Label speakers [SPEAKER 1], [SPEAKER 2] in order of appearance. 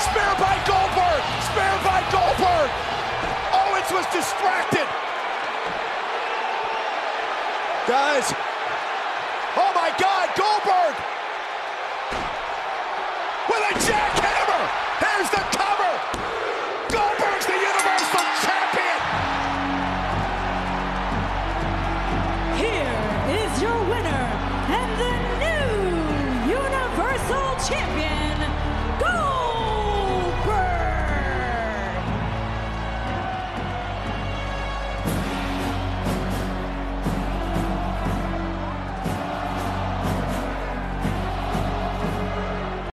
[SPEAKER 1] Spear by Goldberg! Spear by Goldberg! Owens was distracted! Guys, oh my God, Goldberg! With a jack!